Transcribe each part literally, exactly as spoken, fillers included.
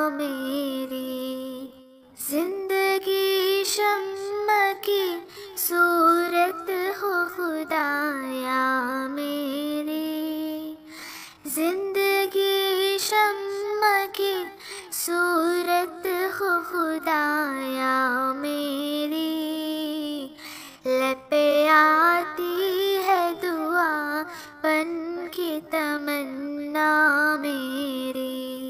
मेरी जिंदगी शम्म की सूरत हो खुदाया मेरी, जिंदगी शम्म की सूरत हो खुदाया मेरी। लपे आती है दुआ बन की तमन्ना मेरी।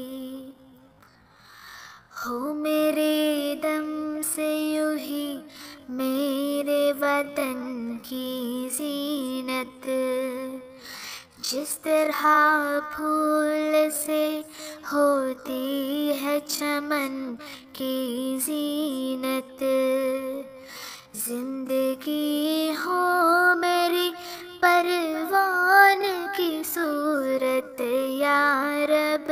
हो मेरे दम से यूं ही मेरे वतन की जीनत, जिस तरह फूल से होती है चमन की जीनत। जिंदगी हो मेरी परवान की सूरत या रब,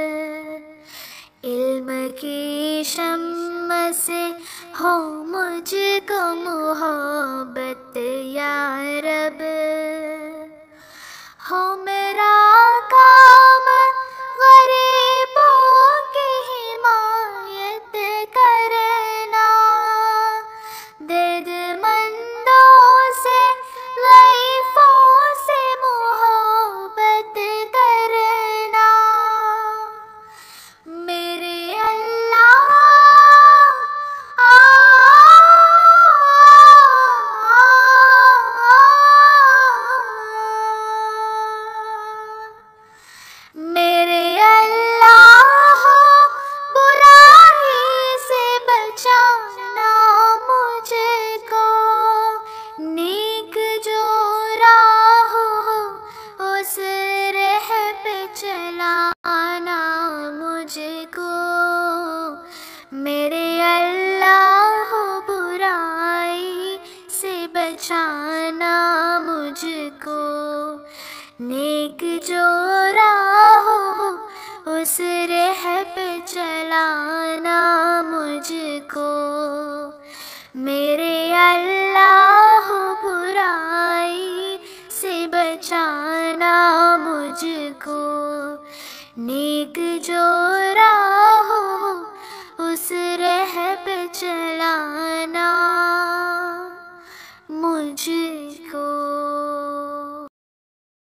इल्म की शम्म से हो मुझको मोहब्बत या रब। हो मेरा काम गरीबों की हिमायत करना, दर्दमंदों से ज़ईफ़ों से मोहब्बत करना। मेरे अल्लाह मेरे अल्लाह बुराई से बचाना मुझको, नेक जो राह हो उस राह पे चलाना मुझको। मेरे अल्लाह बुराई से बचाना मुझको, नेक जो राह हो उस राह पे चलाना मुझको। मेरे अल्लाह बुराई से बचाना मुझको,